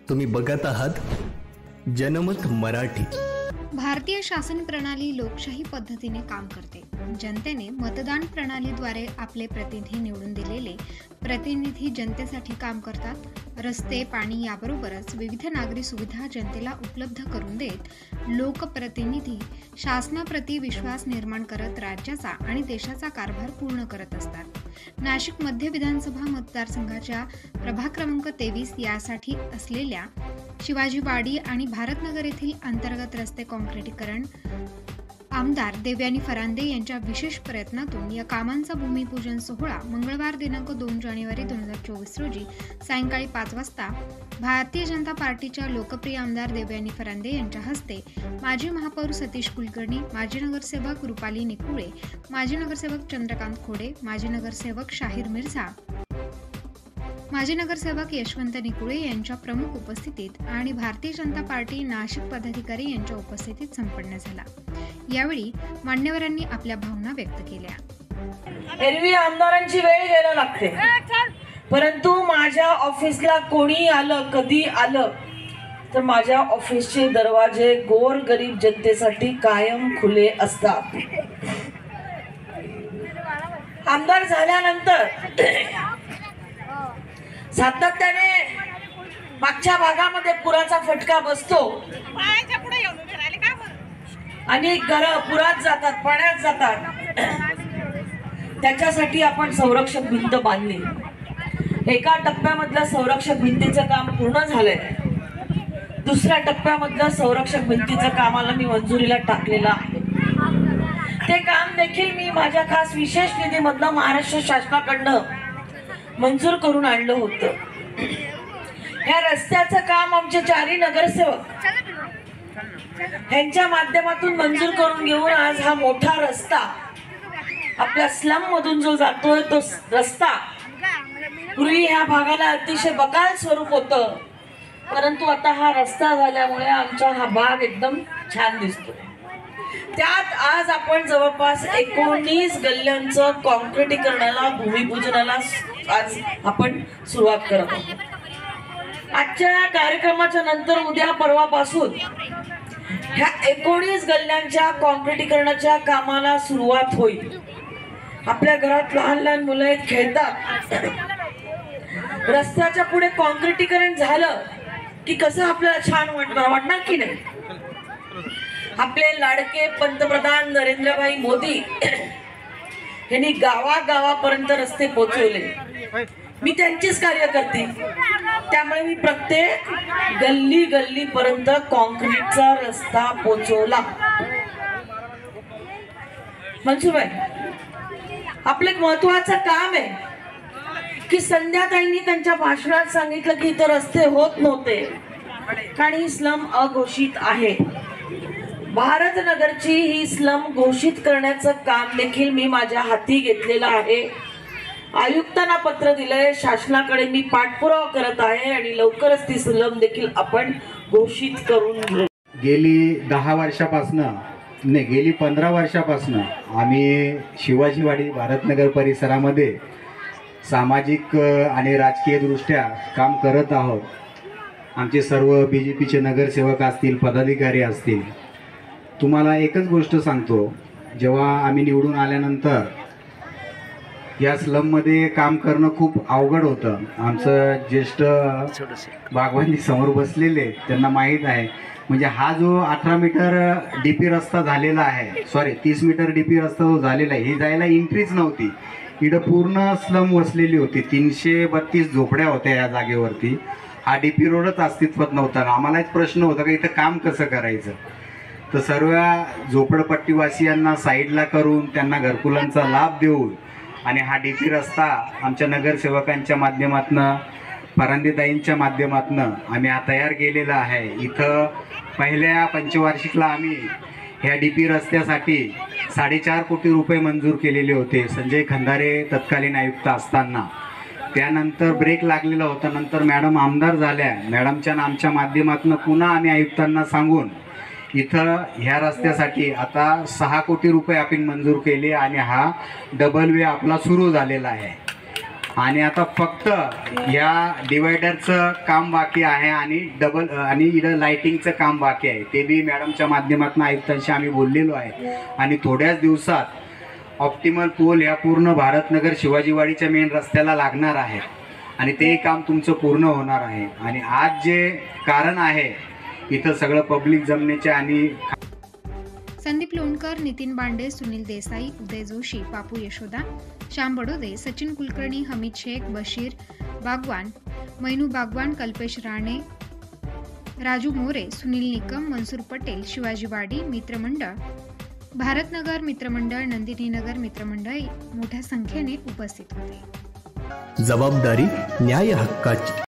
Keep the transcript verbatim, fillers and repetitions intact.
तुम्ही बघत आहात जनमत मराठी। भारतीय शासन प्रणाली लोकशाही पद्धतीने काम करते। जनतेने मतदान प्रणालीद्वारे आपले प्रतिनिधी निवडून दिलेले प्रतिनिधी जनतेसाठी काम करतात। रस्ते, पाणी याबरोबरच विविध नागरी सुविधा जनतेला उपलब्ध करून देत लोकप्रतिनिधी शासनाप्रती विश्वास निर्माण करत राज्याचा आणि देशाचा कारभार पूर्ण करत असतात। नाशिक मध्य विधानसभा मतदारसंघाच्या प्रभाग क्रमांक तेवीस यासाठी असलेल्या शिवाजीवाडी आणि भारतनगर येथील अंतर्गत रस्ते काँक्रिटीकरण आमदार देवयानी फरांदे यांच्या विशेष प्रयत्नातून या कामांचा भूमिपूजन सोहळा मंगळवार दिनांक दोन जानेवारी दोन हजार चोवीस रोजी सायंकाळी पाच वाजता भारतीय जनता पार्टीच्या लोकप्रिय आमदार देवयानी फरांदे यांच्या हस्ते माजी महापौर सतीश कुलकर्णी, माजी नगरसेवक रुपाली निकुळे, माजी नगरसेवक चंद्रकांत खोडे, माजी नगरसेवक शाहीर मिर्झा, माजी नगरसेवक यशवंत निकुळे यांच्या प्रमुख उपस्थितीत आणि भारतीय जनता पार्टी नाशिक पदाधिकारी यांच्या उपस्थितीत संपन्न झाला। यावेळी मान्यवरांनी आपल्या भावना व्यक्त केल्या। एरवी आमदारांची वेळ घ्यायला लागते, परंतु माझ्या ऑफिसला कोणी आलं, कधी आलं तर माझ्या ऑफिसचे दरवाजे गोरगरीब जनतेसाठी कायम खुले असतात। आमदार झाल्यानंतर सातत्याने मागच्या भागामध्ये पुराचा फटका बसतो आणि घर पुरात जातात, पाण्यात जातात। त्याच्यासाठी आपण संरक्षक भिंत बांधली। एका टप्प्यामधलं संरक्षक भिंतीचं काम पूर्ण झालंय। दुसऱ्या टप्प्यामधलं संरक्षक भिंतीचं कामाला मी मंजुरीला टाकलेलं आहे। ते काम देखील मी माझ्या खास विशेष निधीमधनं महाराष्ट्र शासनाकडनं मंजूर करून आणलं होतं। ह्या रस्त्याचं काम आमचे चारही नगरसेवक यांच्या माध्यमातून मंजूर करून घेऊन आज हा मोठा रस्ता आपल्या स्लम मधून जो जातोय तो रस्ता पूर्वी ह्या भागाला अतिशय बकाल स्वरूप होतं, परंतु आता हा रस्ता झाल्यामुळे आमचा हा भाग एकदम छान दिसतोय। त्यात आज आपण जवळपास एकोणीस गल्ल्यांचं काँक्रिटीकरणाला भूमिपूजनाला आज आपण सुरुवात करत आहोत। आजच्या कार्यक्रमाच्या नंतर उद्या परवापासून ह्या एकोणीस गल्ल्यांच्या काँक्रिटीकरणाच्या कामाला सुरुवात होईल। आपल्या घरात लहान लहान मुलं आहेत, खेळतात। रस्त्याच्या पुढे काँक्रिटीकरण झालं की कसं आपल्याला छान वाटणार वाटणार की नाही? आपले लाडके पंतप्रधान नरेंद्रभाई मोदी यांनी गावागावापर्यंत रस्ते पोहोचवले। मी त्यांचीच कार्यकर्ती, त्यामुळे मी प्रत्येक गल्ली गल्ली पर्यंत काँक्रीटचा रस्ता पोहोचवला। मनसुभाई, आपलं एक महत्वाचं काम आहे की संध्याताईंनी त्यांच्या भाषणात सांगितलं की इथं रस्ते होत नव्हते कारण ही स्लम अघोषित आहे। भारतनगरची ही स्लम घोषित करण्याचं काम देखील मी माझ्या हाती घेतलेलं आहे। आयुक्तांना पत्र दिलंय, शासनाकडे मी पाठपुरावा करत आहे आणि लवकरच ती स्लम देखील आपण घोषित करून घेऊ। गेली दहा वर्षापासनं नाही गेली पंधरा वर्षापासनं आम्ही शिवाजीवाडी भारतनगर परिसरामध्ये सामाजिक आणि राजकीय दृष्ट्या काम करत आहोत। आमचे सर्व बी जे पीचे नगरसेवक असतील, पदाधिकारी असतील। तुम्हाला एकच गोष्ट सांगतो, जेव्हा आम्ही निवडून आल्यानंतर या स्लममध्ये काम करणं खूप अवघड होतं। आमचं ज्येष्ठ बागवानी समोर बसलेले त्यांना माहीत आहे, म्हणजे हा जो अठरा मीटर डी पी रस्ता झालेला आहे, सॉरी तीस मीटर डी पी रस्ता जो झालेला आहे, ही जायला एंट्रीच नव्हती। इकडं पूर्ण स्लम वसलेली होती, तीनशे बत्तीस झोपड्या होत्या या जागेवरती। हा डी पी रोडच अस्तित्वात नव्हता। आम्हाला एक प्रश्न होता की इथं काम कसं करायचं, तर सर्व झोपडपट्टीवासियांना साईडला करून त्यांना घरकुलांचा लाभ देऊन आणि हा डी पी रस्ता आमच्या नगरसेवकांच्या माध्यमातून, फरांदेताईंच्या माध्यमातून आम्ही हा तयार केलेला आहे। इथं पहिल्या पंचवार्षिकला आम्ही ह्या डी पी रस्त्यासाठी साडेचार कोटी रुपये मंजूर केलेले होते, संजय खंदारे तत्कालीन आयुक्त असताना। त्यानंतर ब्रेक लागलेला होता, नंतर मॅडम आमदार झाल्या, मॅडमच्या आमच्या माध्यमातून पुन्हा आम्ही आयुक्तांना सांगून इथं ह्या रस्त्यासाठी आता सहा कोटी रुपये आपण मंजूर केले आणि हा डबल वे आपला सुरू झालेला आहे। आणि आता फक्त या डिवायडरचं काम बाकी आहे आणि डबल आणि इथं लाईटिंगचं काम बाकी आहे. ते बी मॅडमच्या माध्यमातून आयुक्तांशी आम्ही बोललेलो आहे आणि थोड्याच दिवसात ऑप्टिमल पोल ह्या पूर्ण भारतनगर शिवाजीवाडीच्या मेन रस्त्याला लागणार आहे आणि ते काम तुमचं पूर्ण होणार आहे. आणि आज जे कारण आहे इथं सगळं पब्लिक जमण्याचे आणि संदीप लोणकर, नितीन बांडे, सुनील देसाई, उदय जोशी, पापू यशोदा, श्याम बडोदे, सचिन कुलकर्णी, हमीद शेख, बशीर बागवान, मैनू बागवान, कल्पेश राणे, राजू मोरे, सुनील निकम, मनसूर पटेल, शिवाजीवाडी मित्रमंडळ, भारतनगर मित्रमंडळ, नंदिनीनगर मित्रमंडळ मोठ्या संख्येने उपस्थित होते. जबाबदारी न्याय हक्काची.